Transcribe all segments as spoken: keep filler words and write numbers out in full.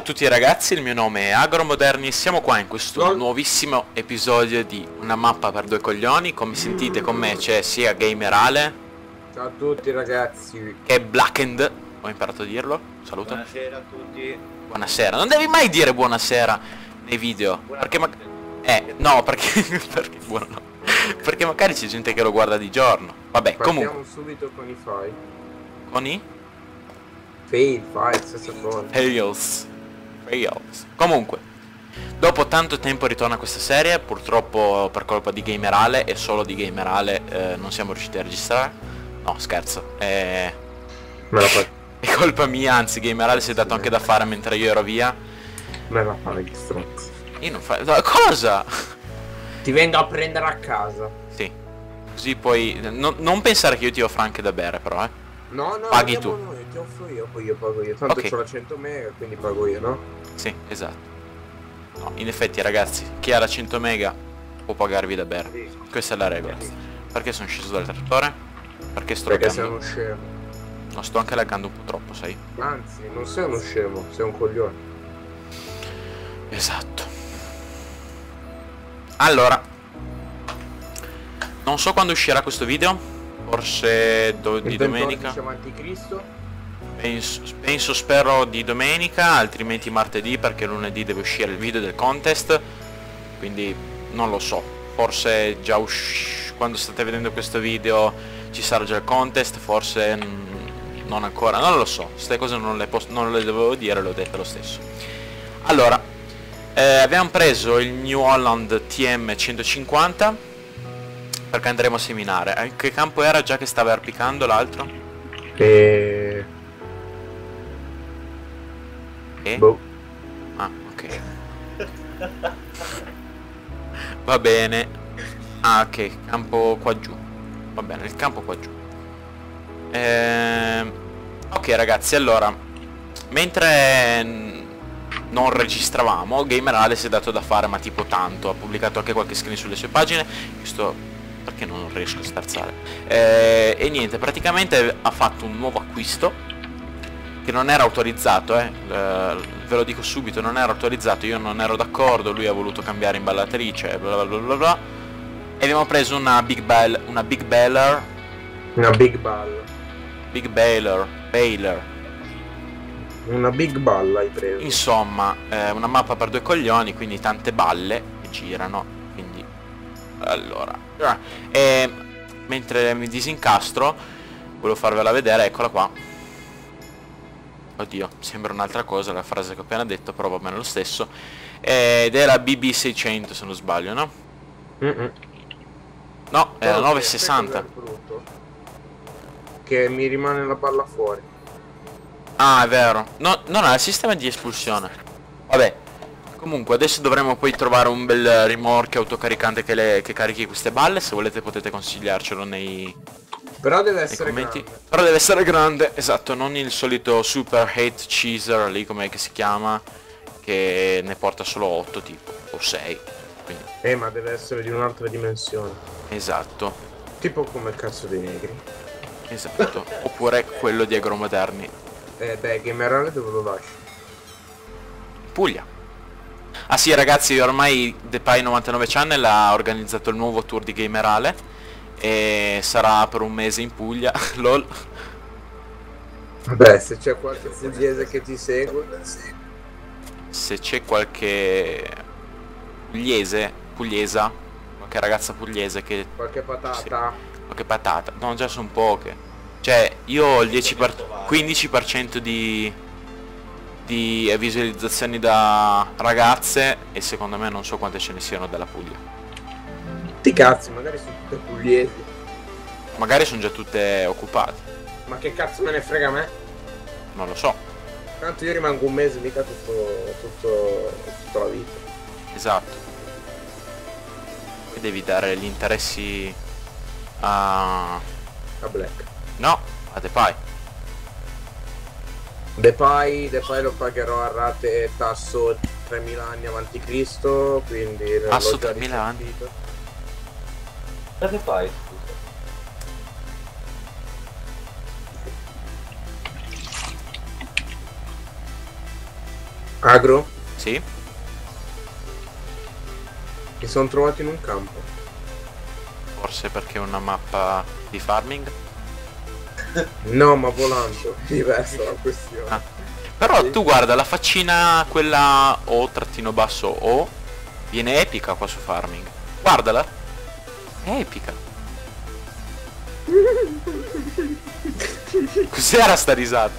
tutti ragazzi, il mio nome è Agromoderni e siamo qua in questo No. nuovissimo episodio di Una mappa per due coglioni. Come sentite con me c'è sia Gamerale Ciao a tutti ragazzi. che Blackened, ho imparato a dirlo, saluto. Buonasera a tutti. Buonasera, non devi mai dire buonasera nei video, perché ma... Eh, no, perché... perché buono no. Perché magari c'è gente che lo guarda di giorno. Vabbè, Partiamo comunque, subito con i file. con i... Fail, file, stessa cosa. Fails. Fails. Comunque, dopo tanto tempo ritorna questa serie, purtroppo per colpa di Gamerale e solo di Gamerale eh, non siamo riusciti a registrare. No, scherzo. È... Me la fa... è colpa mia, anzi Gamerale si è dato anche da fare mentre io ero via. Me la fa gli stronzi. Io non fa... no, cosa? Ti vengo a prendere a casa. Sì. Così poi... no- non pensare che io ti offra anche da bere però, eh. No, no, Paghi andiamo tu. noi, ti offro io, poi io pago io. Tanto Ok. c'ho la cento mega, quindi pago io, no? Sì, esatto. No, in effetti ragazzi, chi ha la cento mega può pagarvi da bere. Questa è la regola. Perché sono sceso dal trattore? Perché sto Perché sei laggando. uno scemo. No, sto anche laggando un po' troppo, sai? Anzi, non sei uno scemo, sei un coglione. Esatto. Allora, non so quando uscirà questo video. Forse do- di Il domenica. ventordici avanti Cristo. Penso, penso, spero di domenica, altrimenti martedì, perché lunedì deve uscire il video del contest. Quindi non lo so. Forse già usci- quando state vedendo questo video ci sarà già il contest, forse mm, non ancora, non lo so. Queste cose non le, posso, non le dovevo dire, le ho dette lo stesso. Allora, eh, abbiamo preso il New Holland T M centocinquanta perché andremo a seminare. In che campo era già che stava arpicando l'altro? E... E? Boh. Ah, ok. Va bene. Ah, ok, campo qua giù. Va bene, il campo qua giù. Ehm... Ok ragazzi, allora, mentre n- non registravamo, Gamerale si è dato da fare, ma tipo tanto. Ha pubblicato anche qualche screen sulle sue pagine. Questo... perché non riesco a sterzare? Eh, e niente, praticamente ha fatto un nuovo acquisto che non era autorizzato, eh. eh, ve lo dico subito, non era autorizzato, io non ero d'accordo, lui ha voluto cambiare imballatrice, bla bla bla bla bla. E abbiamo preso una Big Bell, una Big Baler, Una big ball. Big Baler, Baler, Una big ball hai preso. insomma, eh, una mappa per due coglioni, quindi tante balle che girano, quindi... allora... ah, e mentre mi disincastro, volevo farvela vedere, eccola qua. Oddio, sembra un'altra cosa la frase che ho appena detto, però va bene lo stesso. Ed è la B B seicento se non sbaglio, no? Mm-mm. No, è la Però novecentosessanta. sai cos'è il brutto? Che mi rimane la palla fuori. Ah, è vero. No, non ha il sistema di espulsione. Vabbè. Comunque adesso dovremo poi trovare un bel rimorchio autocaricante che, le, che carichi queste balle. Se volete potete consigliarcelo nei, Però deve nei essere commenti. grande. Però deve essere grande, esatto, non il solito super hate cheeser lì come che si chiama, che ne porta solo otto tipo, o sei. Quindi, Eh, ma deve essere di un'altra dimensione. esatto, Tipo come il cazzo dei negri. esatto. Oppure quello di Agromoderni. Eh, beh, Gamerale dove lo lasci? Puglia. Ah sì ragazzi, ormai Depai novantanove Channel ha organizzato il nuovo tour di Gamerale e sarà per un mese in Puglia. Lol. Vabbè, se c'è qualche pugliese che ti segue. Se c'è qualche pugliese, pugliesa, qualche ragazza pugliese che... Qualche patata. sì, qualche patata. No, già sono poche. Cioè, io ho il dieci per... quindici per cento di... di visualizzazioni da ragazze e secondo me non so quante ce ne siano della Puglia. Sti cazzi, magari sono tutte pugliesi. Magari sono già tutte occupate, Ma che cazzo me ne frega a me? non lo so. Tanto io rimango un mese, mica tutto, tutto, tutta la vita. Esatto. E devi dare gli interessi a... A Black. no, a Depay. Depay, Depay lo pagherò a rate tasso tremila anni avanti Cristo, quindi Tasso l'ho già tremila anni? risentito. Cosa fai? Agro? Sì? Mi sono trovato in un campo. Forse perché è una mappa di farming? No, ma volando. Diversa la questione. Ah. Però Sì. tu guarda, la faccina quella O trattino basso O viene epica qua su farming. Guardala. È epica. Cos'era sta risata?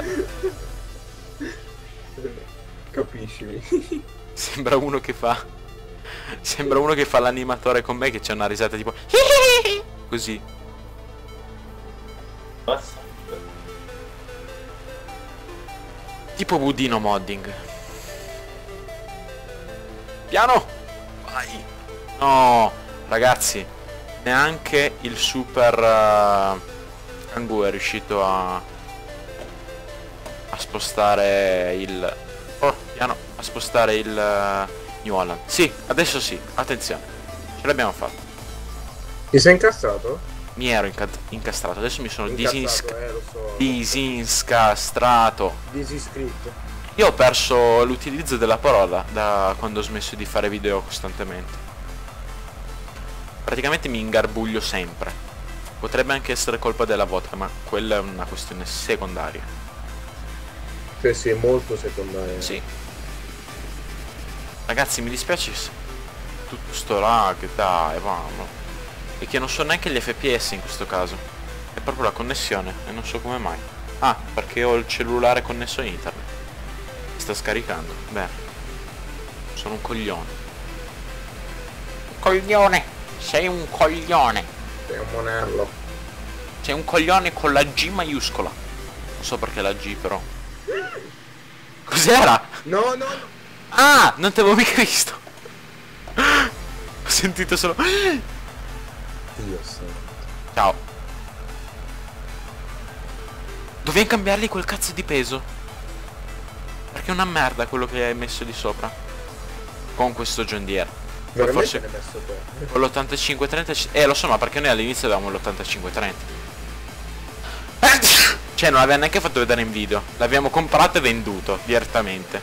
Capisci? Sembra uno che fa. Sembra uno che fa l'animatore con me che c'è una risata tipo. Così. Basta. Tipo budino modding. Piano! Vai! No! Ragazzi, neanche il super uh, Kangoo è riuscito a a spostare il oh, piano, a spostare il uh, New Holland. Sì, adesso sì, attenzione. Ce l'abbiamo fatta. Ti sei incazzato? Mi ero inca incastrato, adesso mi sono disinc Incazzato, eh, lo so. disincastrato. Disiscritto. Io ho perso l'utilizzo della parola da quando ho smesso di fare video costantemente. Praticamente mi ingarbuglio sempre. Potrebbe anche essere colpa della vodka, ma quella è una questione secondaria. Sì, sì, molto secondario. Sì. Ragazzi, mi dispiace se tutto sto lag, dai, vamo. E che non so neanche gli F P S in questo caso. È proprio la connessione e non so come mai. Ah, perché ho il cellulare connesso a internet. Sta scaricando. Beh, sono un coglione. Coglione! Sei un coglione! Sei un monello. Sei un coglione con la G maiuscola. Non so perché la G però. Cos'era? No, no, no. Ah! Non ti avevo mica visto! Ho sentito solo. Dio santo. Ciao. Dovevi cambiargli quel cazzo di peso. Perché è una merda quello che hai messo di sopra. Con questo John Deere. Poi Veramente forse l'hai messo te? con l'ottantacinque trenta. Eh lo so, ma perché noi all'inizio avevamo l'ottantacinque trenta. Cioè non l'aveva neanche fatto vedere in video. L'abbiamo comprato e venduto direttamente.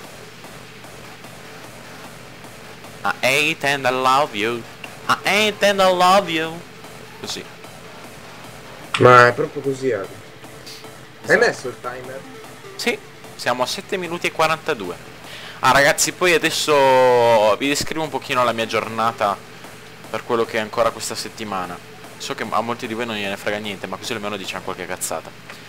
I hate and I love you. I hate and I love you. Così. Ma è proprio così, Adi. Hai messo il timer? Sì, siamo a sette minuti e quarantadue. Ah ragazzi, poi adesso vi descrivo un pochino la mia giornata per quello che è ancora questa settimana. So che a molti di voi non gliene frega niente, ma così almeno diciamo qualche cazzata.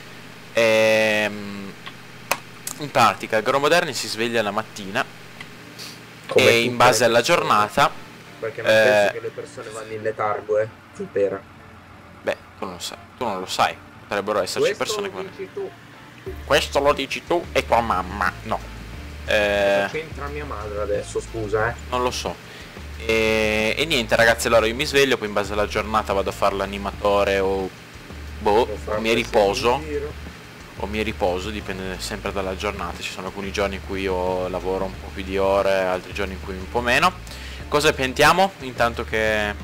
Ehm, in pratica il Gromoderni si sveglia la mattina Come e in tutte base le alla persone. giornata, Perché non eh, penso che le persone vanno in letargo, eh. Supera. beh, tu non lo sai, tu non lo sai. Potrebbero esserci Questo persone lo che... dici tu. Questo lo dici tu e tua mamma. No. Cosa Eh, c'entra mia madre adesso, scusa, eh? non lo so. E, e niente ragazzi, allora io mi sveglio, poi in base alla giornata vado a fare l'animatore o boh, Devo fare o mi un riposo. giro. O mi riposo, dipende sempre dalla giornata. Ci sono alcuni giorni in cui io lavoro un po' più di ore, altri giorni in cui un po' meno. Cosa piantiamo? Intanto che...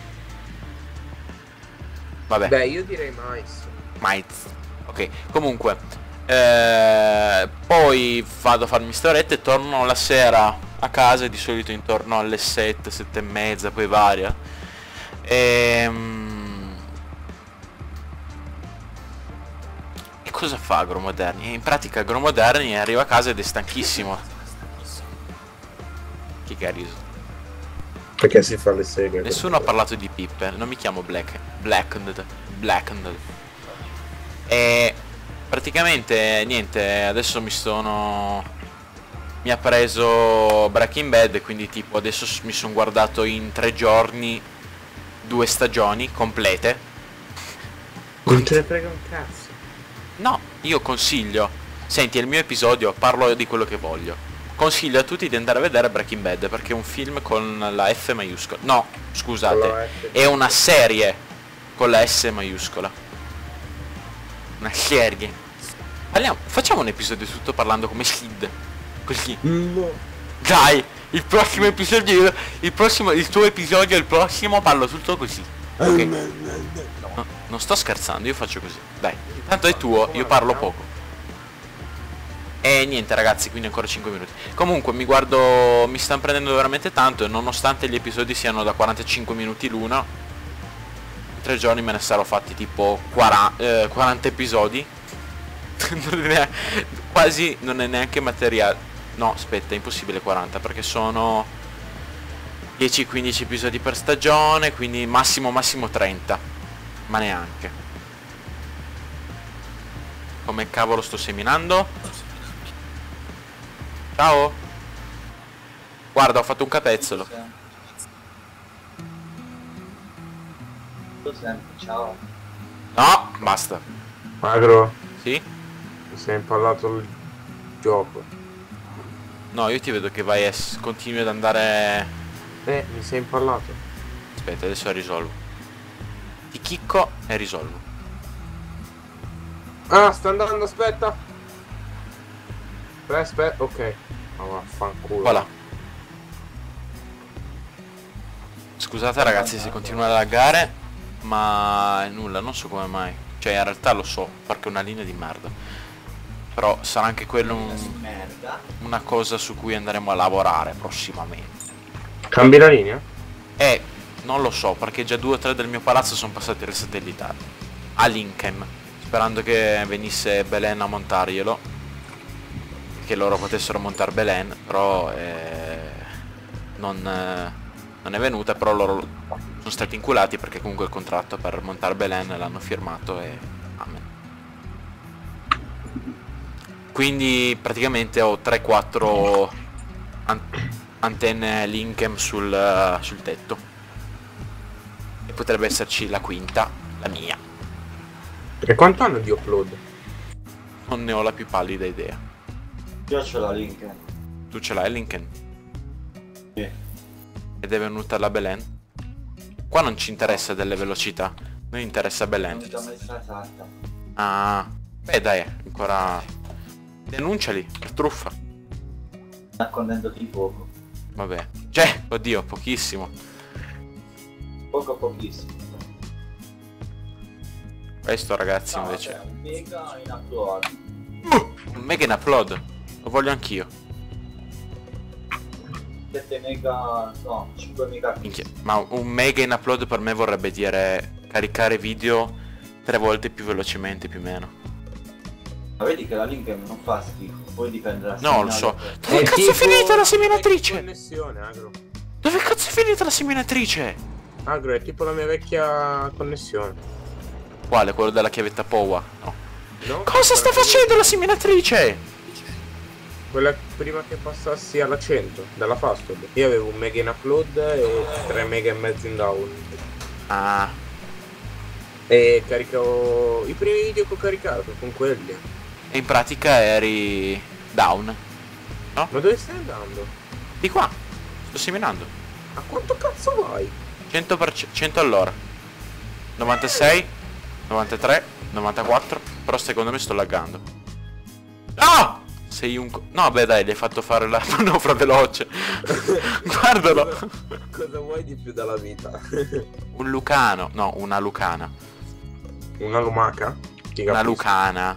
Vabbè. Beh, io direi mais. Mais. Ok, comunque eh, poi vado a farmi ste orette e torno la sera a casa, di solito intorno alle sette, sette e mezza, poi varia. Ehm... E cosa fa Gromoderni? In pratica Gromoderni arriva a casa ed è stanchissimo. Chi che ha riso? Perché si fa le seghe? Nessuno ha parlato di pippe, non mi chiamo Black. Blackened. Blackened. E praticamente niente, adesso mi sono... Mi ha preso Breaking Bad, quindi tipo adesso mi sono guardato in tre giorni due stagioni complete. Non te ne frega un cazzo. No, io consiglio. Senti, è il mio episodio, parlo di quello che voglio. Consiglio a tutti di andare a vedere Breaking Bad perché è un film con la F maiuscola. No, Con la scusate, F. è una serie con la S maiuscola. Una serie. Parliamo, facciamo un episodio tutto parlando come Sid. Così. No. Dai, il prossimo episodio, il prossimo, il tuo episodio, il prossimo parlo tutto così. Ok. No, non sto scherzando, io faccio così. Dai, intanto è tuo, io parlo poco. E niente ragazzi, quindi ancora cinque minuti. Comunque mi guardo, mi stanno prendendo veramente tanto, e nonostante gli episodi siano da quarantacinque minuti l'uno, in tre giorni me ne sarò fatti tipo quaranta, eh, quaranta episodi. Non è neanche, quasi non è neanche materiale. No, aspetta, è impossibile quaranta, perché sono dieci quindici episodi per stagione, quindi massimo massimo trenta. Ma neanche. Come cavolo sto seminando? Ciao. Guarda, ho fatto un capezzolo. Lo sento, ciao. No, basta. Magro, Sì? mi sei impallato il gioco. No, io ti vedo che vai a s- continui ad andare. Eh, mi sei impallato. Aspetta, adesso risolvo. Ti chicco e risolvo. Ah, sta andando, aspetta. Aspetta, aspetta, ok. Ma vaffanculo. Voilà. Scusate ragazzi se continua a laggare, ma nulla, non so come mai. Cioè in realtà lo so, perché è una linea di merda. Però sarà anche quello un- Merda. una cosa su cui andremo a lavorare prossimamente. Cambi la linea? Eh, non lo so, perché già due o tre del mio palazzo sono passati al satellitare. A Lincoln. Sperando che venisse Belen a montarglielo. Che loro potessero montare Belen, però eh, non, eh, non è venuta, però loro sono stati inculati perché comunque il contratto per montare Belen l'hanno firmato e amen. Quindi praticamente ho tre quattro an antenne Linkem sul, uh, sul tetto. E potrebbe esserci la quinta, la mia. E quanto hanno di upload? Non ne ho la più pallida idea. Io c'ho la link. Tu ce l'hai Lincoln? Sì. Ed è venuta la Belen? Qua non ci interessa delle velocità, noi interessa Belen. Non ti ho messa esatta. Ah, beh dai, ancora. Denunciali, per truffa. Nascondendoti poco. Vabbè. Cioè, oddio, pochissimo. Poco pochissimo. Questo ragazzi No, invece. vabbè, un mega in upload. Un mega in upload. Lo voglio anch'io. sette mega, no, cinque mega. Minchia. Ma un mega in upload per me vorrebbe dire caricare video tre volte più velocemente, più o meno. Ma vedi che la link non fa schifo, poi dipende da. No, lo so. Dove cazzo è finita la seminatrice? Connessione, Agro. Dove cazzo è finita la seminatrice? Agro, è tipo la mia vecchia connessione. Quale? Quello della chiavetta Powa? No. No? Cosa sta Quella- facendo la seminatrice? Quella prima che passassi alla cento, dalla fastfood. Io avevo un mega in upload e tre mega e mezzo in down. Ah, E caricavo i primi video che ho caricato con quelli. e in pratica eri down. Ma dove stai andando? Di qua. Sto seminando. A quanto cazzo vai? cento per cento, cento all'ora. novantasei, novantatré, novantaquattro. Però secondo me sto laggando. No! Sei un... co- No, beh dai, gli hai fatto fare la manovra veloce. Guardalo. Cosa vuoi di più dalla vita? Un lucano. No, una lucana. Una lumaca? Ti Una capisco. lucana.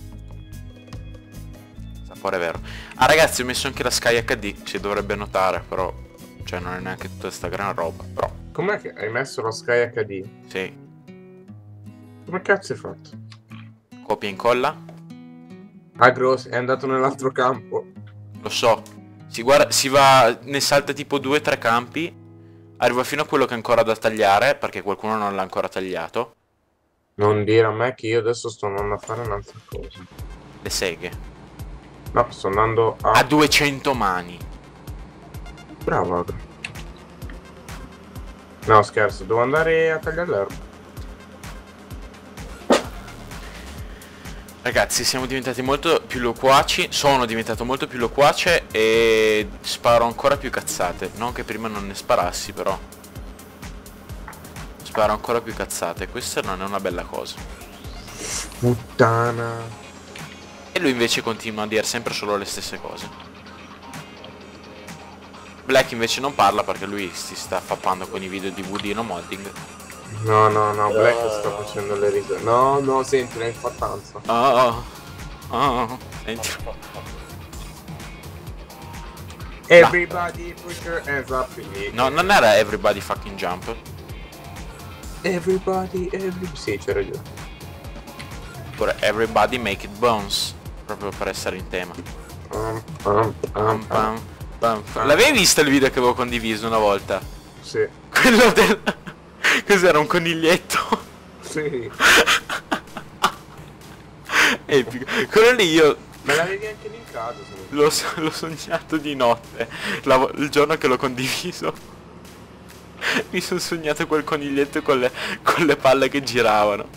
Sapore vero. Ah ragazzi, ho messo anche la Sky H D. Si dovrebbe notare, però. Cioè non è neanche tutta sta gran roba. Però, Com'è che hai messo la Sky H D? sì. Come cazzo hai fatto? Copia e incolla. Agro è andato nell'altro campo. Lo so. Si guarda, si va, ne salta tipo due tre campi. Arriva fino a quello che è ancora da tagliare, perché qualcuno non l'ha ancora tagliato. Non dire a me che io adesso sto andando a fare un'altra cosa. Le seghe. No, sto andando a... A duecento mani. Bravo, Agro. No, scherzo, devo andare a tagliare l'erba. Ragazzi, siamo diventati molto più loquaci. Sono diventato molto più loquace e sparo ancora più cazzate. Non che prima non ne sparassi, però. Sparo ancora più cazzate. Questa non è una bella cosa. Puttana. E lui invece continua a dire sempre solo le stesse cose. Black invece non parla perché lui si sta fappando con i video di Budino Modding. No, no, no, Black sta facendo le risate. No, no, senti, la infattanza. Oh, oh, oh. Senti. Everybody put your hands up. No, non era Everybody Fucking Jump. Everybody, every... Sì, c'è ragione. Oppure Everybody Make It Bounce. Proprio per essere in tema. Um, um, um, Pam, pam, pam, pam. L'avevi visto il video che avevo condiviso una volta? Sì. Quello del... Cos'era, un coniglietto? Sì. Epico. Quello lì io... Me l'avevi anche linkato, se non... L'ho, so- l'ho sognato di notte. La vo- il giorno che l'ho condiviso. Mi sono sognato quel coniglietto con le, con le palle che giravano.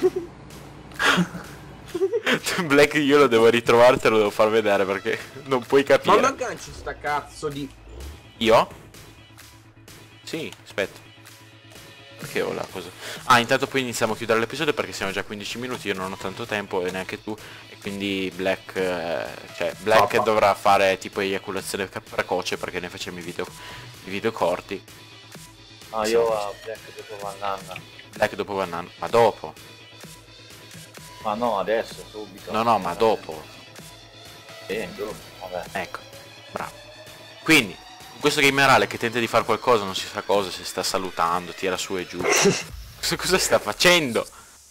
Black, io lo devo ritrovare, te lo devo far vedere perché non puoi capire. Ma non agganci sta cazzo di... Io? Sì, aspetta. Perché ho la cosa? Ah, intanto poi iniziamo a chiudere l'episodio perché siamo già a quindici minuti, io non ho tanto tempo e neanche tu. E quindi Black, eh, cioè Black Papà. dovrà fare tipo eiaculazione precoce perché ne facciamo i video, i video corti. No, io a Black dopo Vananna. Black dopo Vananna, ma dopo. Ma no, adesso, subito. No, no, ma dopo. Sì, dopo, vabbè. Ecco, bravo. Quindi, questo gamerale che tenta di fare qualcosa, non si sa cosa, si sta salutando, tira su e giù. Cosa, cosa sta facendo?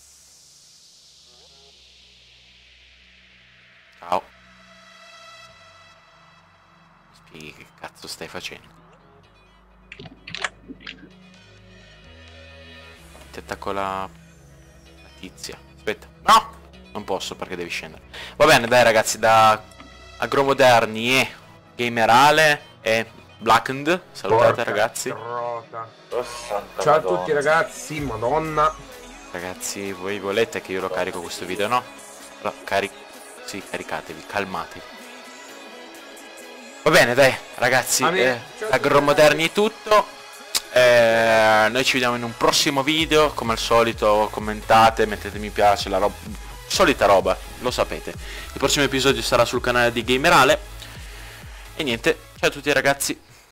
Ciao. Spieghi che cazzo stai facendo. Ti attacco la... la tizia. Aspetta. No! Non posso perché devi scendere. Va bene, dai ragazzi, da Agromoderni e Gamerale e Blackened. Salutate Porca ragazzi. trota. Oh, santa Ciao a Madonna. tutti ragazzi, madonna. Ragazzi, voi volete che io lo carico questo video, no? Allora, cari... Sì, caricatevi, calmatevi. Va bene, dai, ragazzi, A me- eh, ciao a da tutti, Agromoderni è tutto. Eh, noi ci vediamo in un prossimo video. Come al solito, commentate, mettete mi piace, la roba... solita roba, lo sapete. Il prossimo episodio sarà sul canale di Gamerale. E niente, ciao a tutti ragazzi.